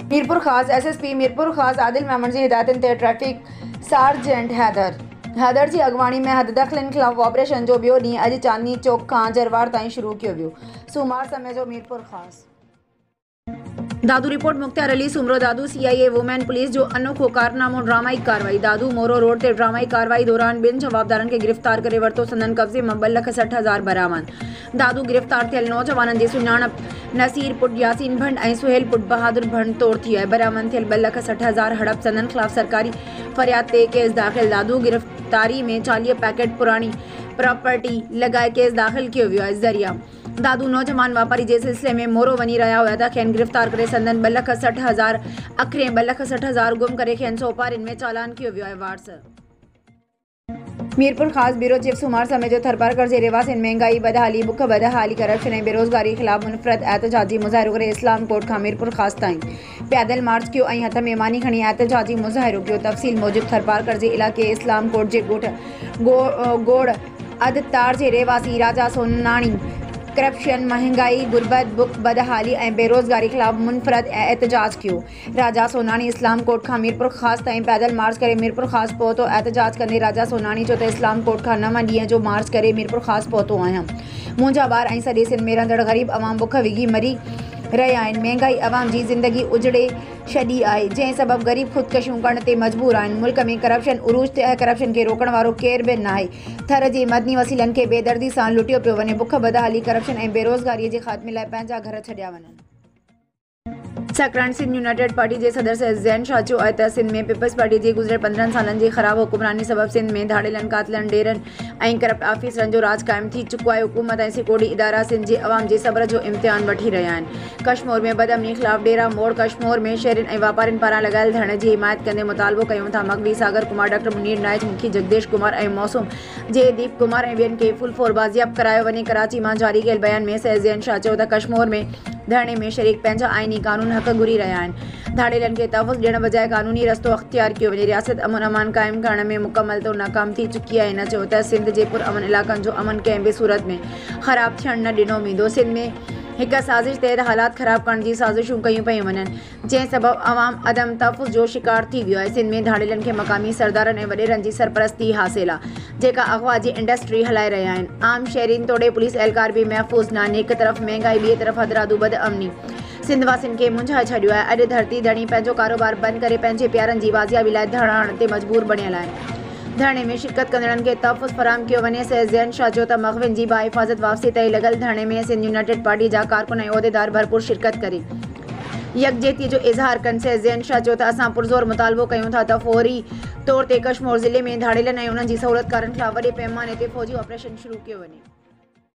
मीरपुर खास एसएसपी मीरपुर खास आदिल मेमन जी हिदायतन ते ट्रैफिक सार्जेंट हैदर जी अगवानी में हद दखलन खिलाफ ऑपरेशन जो बियो डी अज चांदनी चौक का जरवार ताईं शुरू किया वियो। सूमार समय जो Mirpur Khas Dadu report Mukhtar Ali Soomro Dadu CIA women police जो अनोखो कारनामो ड्रामाई कार्रवाई दादू मोरो रोड ते ड्रामाई कार्रवाई दौरान बिन जवाबदारन के गिरफ्तार करे वरतो संदन कब्जे में 2,60,000 बरामद। दादू गिरफ्तार थियल नौजवानन जी सुञाणप नसीर पुट यासीन भंड ऐं सुहेल पुट बहादुर भंड तौर थी है। बरामद थियल 2,60,000 हड़प संदन खिलाफ सरकारी फरियाद ते केस दाखिल। दादू गिरफ्तारी में 40 पैकेट पुरानी प्रॉपर्टी लगाए केस दाखिल किया वियो है। जरिया दादू नौजवान वापारी जे सिलसिले में मोरो वनी रहा हुआ था खेन गिरफ्तार करे संदन 2,60,000 अखरे 2,60,000 गुम करे खेन सोपार इनमें चालान किया वियो है। वार्स मीरपुर खास ब्यूरो चीफ सुमार समय जो थरपारकर जे रिवास इन महंगाई बदहाली बुख बदहाली करप्शन ऐं बेरोजगारी खिलाफ मुनफरद एहतजाजी मुज़ाहिरो करे इस्लाम कोर्ट खां मीरपुर खास ताईं पैदल मार्च कियो ऐं हथ में मानी खणी एहतजाजी मुज़ाहिरो कियो। तफ़सील मूजिब थरपारकर जे इलाक़े इस्लाम कोर्ट जे गोड़ अदतार जे रहवासी राजा सोनाणी करप्शन महंगाई गुर्बत बुख बदहाली ऐं बेरोजगारी खिलाफ मुनफरद एहतजाज कियो। राजा सोनाणी इस्लाम कोर्ट खां मीरपुर खास ताईं पैदल मार्च करे मीरपुर खास पहुतो। एहतजाज कंदे राजा सोनाणी चयो त इस्लाम कोर्ट खां 9 ॾींहं जो मार्च करे मीरपुर खास पहुतो आहियां। मुंहिंजा ॿार ऐं सॼे सिंध में रहंदड़ ग़रीब अवाम बुख विघी मरी रहिया आहिनि। महंगाई अवाम जी ज़िंदगी उजड़े छॾी आहे जंहिं सबबु ग़रीब ख़ुदकशियूं करण ते मजबूर आहिनि। मुल्क में करप्शन उरूज ते करप्शन खे रोकण वारो केर बि नाहे। थर जे मदनी वसीलनि खे बेदर्दी सां लुटियो पियो वञे। बुख बदहाली करप्शन ऐं बेरोज़गारीअ जे ख़ात्मे लाइ पंहिंजा घर छॾिया वञनि। सकरान सिंध यूनाइटेड पार्टी के सदर ज़ैन शाह चयो आहे त सिंध में पीपल्स पार्टी जी गुज़िरियल 15 सालनि जी ख़राब हुक्मरानी सबब सिंध में धाड़ेलनि कातिलनि डेरनि ऐं करप्ट ऑफिसरनि जो राज क़ाइम थी चुको आहे। हुकूमत ऐं सिक्योरिटी इदारा सिंध जे अवाम जे सब्र जो इम्तिहान वठी रहिया आहिनि। कश्मीर में बदअमनी ख़िलाफ़ डेरा मोड़ कश्मीर में शहरियुनि ऐं वापारियुनि पारां लॻायल धरणे जी हिमायत कंदे मुतालबो कयूं था मगवी सागर कुमार डॉक्टर मुनीर नाइक मुखी जगदेश कुमार ऐं मौसूम जे दीप कुमार ऐं ॿियनि खे फुल फोर बाज़ियाब करायो वञे। कराची में जारी कयल बयान में ज़ैन शाह चयो त कश्मीर में धरणे में शरीक पंहिंजा आइनी कानून हक़ घुरी रहिया आहिनि। धाड़ेलनि खे तहफ़्फ़ुज़ ॾियण बजाए कानूनी रस्तो अख़्तियार कयो वञे। रियासत अमन अमान क़ाइमु करण में मुकमल तौरु नाकाम थी चुकी आहे। हिन चयो त सिंध जे पुरअमन इलाइक़नि जो अमन कंहिं बि सूरत में ख़राब थियण न ॾिनो वेंदो। सिंध में हिक साज़िश तहत हालात ख़राब करण जी साज़िशूं कयूं पियूं वञनि जंहिं सबबु अवाम अदम तहफ़्फ़ुज़ जो शिकार थी वियो आहे। सिंध में धाड़ेलनि खे मक़ामी सरदारनि ऐं वॾेरनि जी सरपरस्ती हासिल आहे जेका अगवा जी इंडस्ट्री हलाए रहिया आहिनि। आम शहरीन तोड़े पुलिस एहलकार बि महफ़ूज़ न आहिनि। हिक तरफ़ महंगाई ॿिए तरफ़ हदरादू बदअमनी सिंध वासियुनि खे मुंझाए छॾियो आहे। अॼु धरती धणी पंहिंजो कारोबार बंदि करे पंहिंजे प्यारनि जी वाज़ियाबी लाइ धरणा हणण ते मजबूर बणियल आहिनि। धरणे में शिरकत कंदड़नि खे तहफ़्फ़ुज़ फराहम कयो वञे। ज़ैन शाह चयो त मग़विन जी बाहिफ़ाज़त वापसी ताईं लॻल धरणे में सिंध यूनाइटेड पार्टी जा कारकुन ऐं उहिदेदार भरपूर शिरकत करे यकजहतीअ जो इज़हार कनि। ज़ैन शाह चयो त असां पुरज़ोर मुतालबो कयूं था त फ़ौरी तौर ते कश्मीर ज़िले में धाड़ेलनि ऐं उन्हनि जी सहूलियतकारनि ख़िलाफ़ वॾे पैमाने ते फ़ौजी ऑपरेशन शुरू कयो वञे।